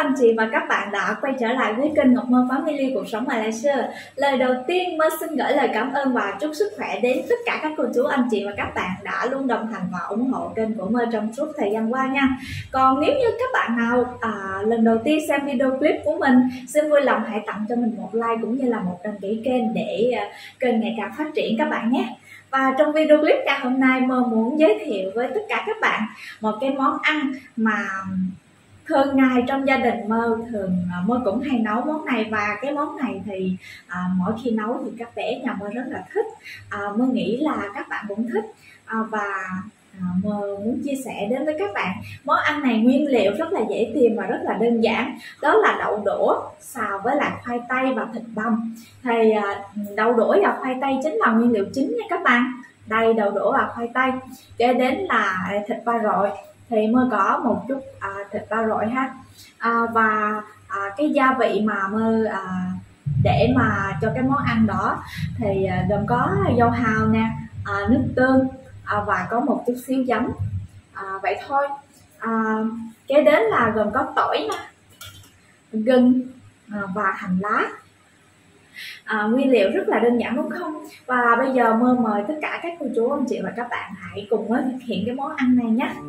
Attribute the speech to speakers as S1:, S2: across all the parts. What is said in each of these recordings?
S1: anh chị và các bạn đã quay trở lại với kênh Ngọc Mơ Family Cuộc Sống Malaysia. Lời đầu tiên Mơ xin gửi lời cảm ơn và chúc sức khỏe đến tất cả các cô chú anh chị và các bạn đã luôn đồng hành và ủng hộ kênh của Mơ trong suốt thời gian qua nha. Còn nếu như các bạn nào lần đầu tiên xem video clip của mình, xin vui lòng hãy tặng cho mình một like cũng như là một đăng ký kênh để kênh ngày càng phát triển các bạn nhé. Và trong video clip ngày hôm nay Mơ muốn giới thiệu với tất cả các bạn một cái món ăn mà thường ngày trong gia đình Mơ cũng hay nấu món này, và cái món này thì mỗi khi nấu thì các bé nhà Mơ rất là thích. Mơ nghĩ là các bạn cũng thích và Mơ muốn chia sẻ đến với các bạn. Món ăn này nguyên liệu rất là dễ tìm và rất là đơn giản, đó là đậu đũa xào với lại khoai tây và thịt băm. Thì đậu đũa và khoai tây chính là nguyên liệu chính nha các bạn. Đây, đậu đũa và khoai tây. Kế đến là thịt ba rọi, thì Mơ có một chút thịt ba rọi ha, và cái gia vị mà Mơ để mà cho cái món ăn đó thì gồm có dầu hào nè, nước tương và có một chút xíu giấm, vậy thôi. Kế đến là gồm có tỏi nè, gừng và hành lá. Nguyên liệu rất là đơn giản đúng không? Và bây giờ Mơ mời tất cả các cô chú anh chị và các bạn hãy cùng Mơ thực hiện cái món ăn này nhé.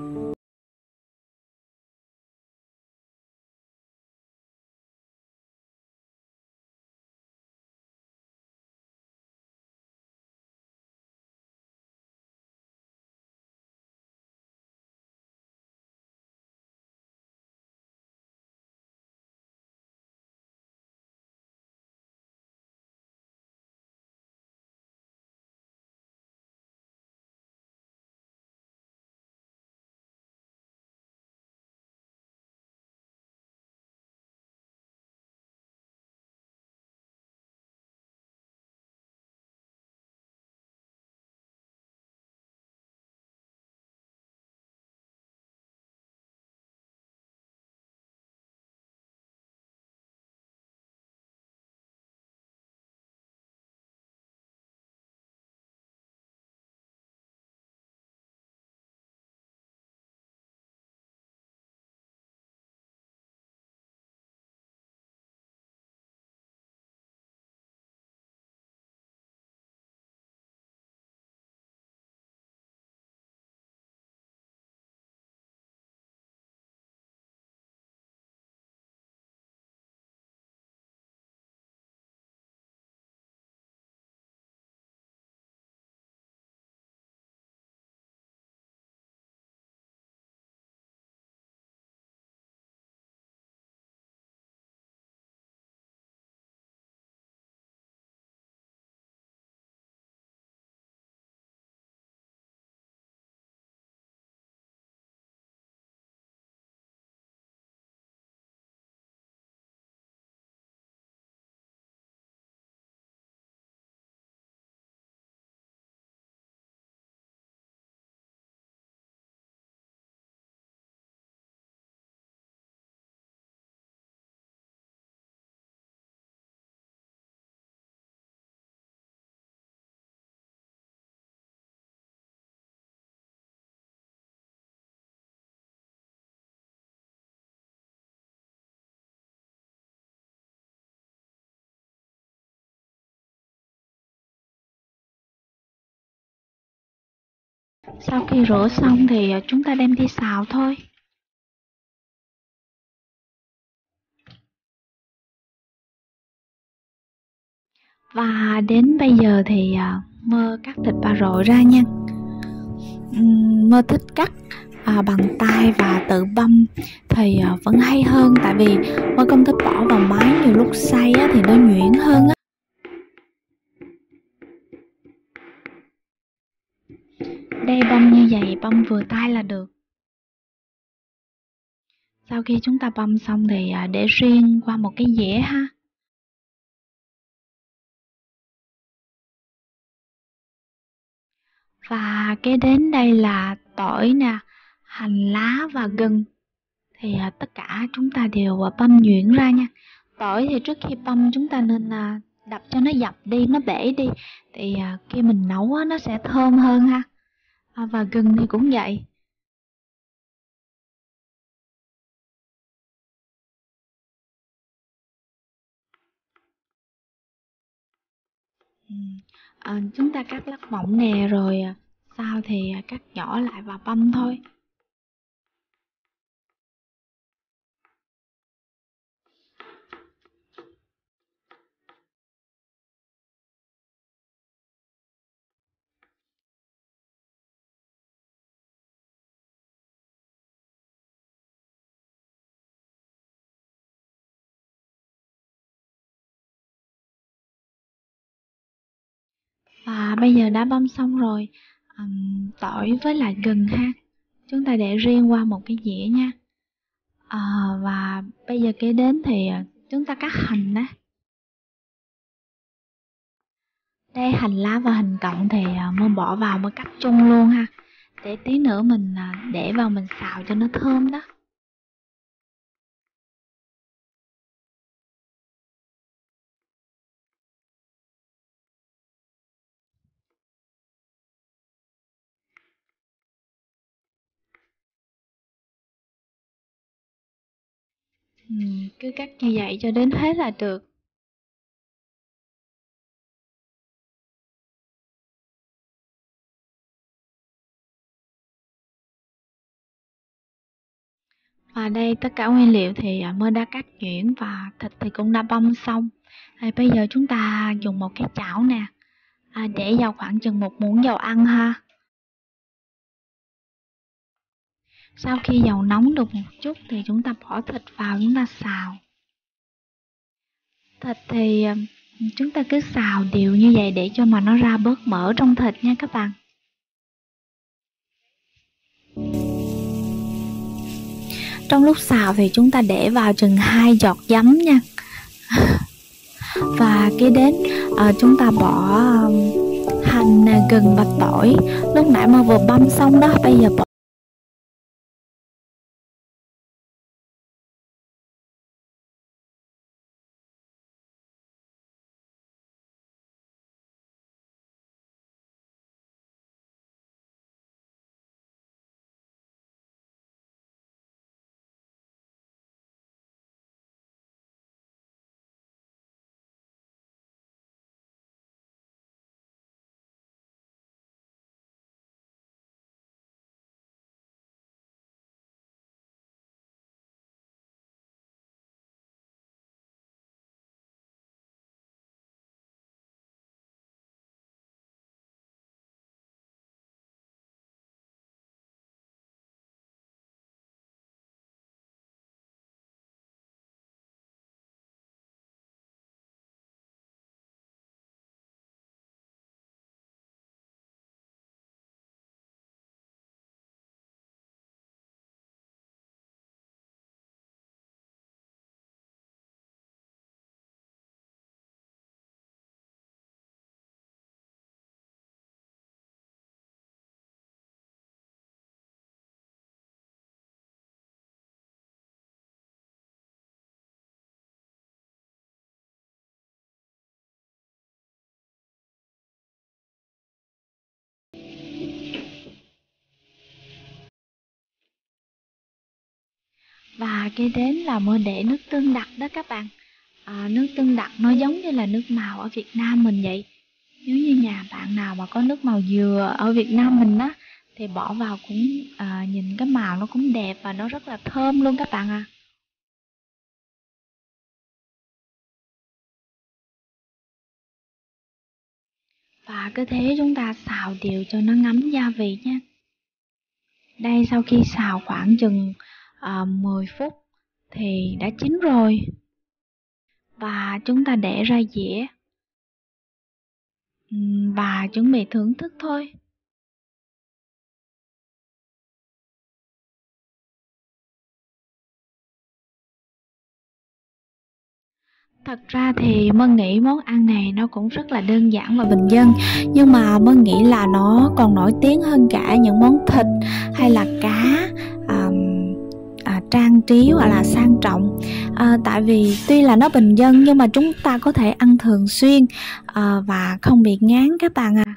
S2: Sau khi rửa xong thì chúng ta đem đi xào thôi. Và đến bây giờ thì Mơ cắt thịt ba rọi ra nha. Mơ thích cắt bằng tay và tự băm thì vẫn hay hơn, tại vì Mơ không thích bỏ vào máy, nhiều lúc xay thì nó nhuyễn hơn á. Đây, băm như vậy, băm vừa tay là được. Sau khi chúng ta băm xong thì để riêng qua một cái dĩa ha. Và kế đến đây là tỏi nè, hành lá và gừng. Thì tất cả chúng ta đều băm nhuyễn ra nha. Tỏi thì trước khi băm chúng ta nên đập cho nó dập đi, nó bể đi. Thì khi mình nấu nó sẽ thơm hơn ha. Và gừng thì cũng vậy. Chúng ta cắt lát mỏng nè, rồi sau thì cắt nhỏ lại và băm thôi. Và bây giờ đã băm xong rồi, tỏi với lại gừng ha, chúng ta để riêng qua một cái dĩa nha. Và bây giờ kế đến thì chúng ta cắt hành á. Đây, hành lá và hành cọng thì Mơ bỏ vào Mơ cắt chung luôn ha, để tí nữa mình để vào mình xào cho nó thơm đó. Cứ cắt như vậy cho đến hết là được. Và đây tất cả nguyên liệu thì Mơ đã cắt nhuyễn và thịt thì cũng đã băm xong. Bây giờ chúng ta dùng một cái chảo nè, để vào khoảng chừng 1 muỗng dầu ăn ha. Sau khi dầu nóng được một chút thì chúng ta bỏ thịt vào, chúng ta xào. Thịt thì chúng ta cứ xào đều như vậy để cho mà nó ra bớt mỡ trong thịt nha các bạn. Trong lúc xào thì chúng ta để vào chừng 2 giọt giấm nha. Và kế đến chúng ta bỏ hành, gừng và tỏi lúc nãy mà vừa băm xong đó, bây giờ bỏ. Và kế đến là Mơ để nước tương đặc đó các bạn. Nước tương đặc nó giống như là nước màu ở Việt Nam mình vậy. Nếu như nhà bạn nào mà có nước màu dừa ở Việt Nam mình á, thì bỏ vào cũng nhìn cái màu nó cũng đẹp và nó rất là thơm luôn các bạn à. Và cứ thế chúng ta xào đều cho nó ngấm gia vị nha. Đây, sau khi xào khoảng chừng 10 phút thì đã chín rồi. Và chúng ta để ra dĩa và chuẩn bị thưởng thức thôi. Thật ra thì Mơ nghĩ món ăn này nó cũng rất là đơn giản và bình dân, nhưng mà Mơ nghĩ là nó còn nổi tiếng hơn cả những món thịt hay là cá trang trí hoặc là sang trọng. Tại vì tuy là nó bình dân nhưng mà chúng ta có thể ăn thường xuyên và không bị ngán các bạn à.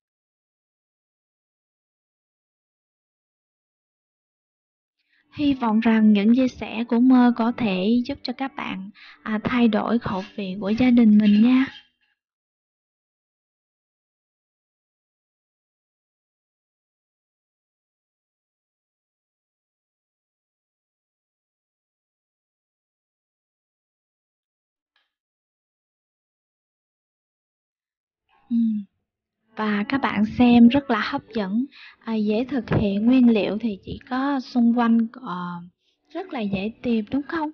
S2: Hy vọng rằng những chia sẻ của Mơ có thể giúp cho các bạn thay đổi khẩu vị của gia đình mình nha. Và các bạn xem rất là hấp dẫn, dễ thực hiện, nguyên liệu thì chỉ có xung quanh, rất là dễ tìm đúng không?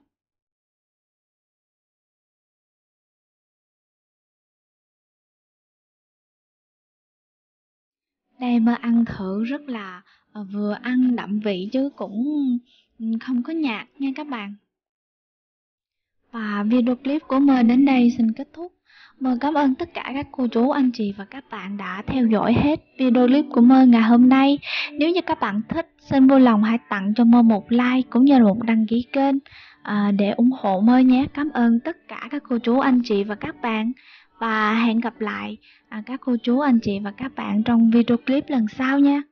S2: Đây Mơ ăn thử rất là vừa ăn đậm vị chứ cũng không có nhạt nha các bạn. Và video clip của Mơ đến đây xin kết thúc. Mơ cảm ơn tất cả các cô chú, anh chị và các bạn đã theo dõi hết video clip của Mơ ngày hôm nay. Nếu như các bạn thích, xin vui lòng hãy tặng cho Mơ một like cũng như là một đăng ký kênh để ủng hộ Mơ nhé. Cảm ơn tất cả các cô chú, anh chị và các bạn. Và hẹn gặp lại các cô chú, anh chị và các bạn trong video clip lần sau nha.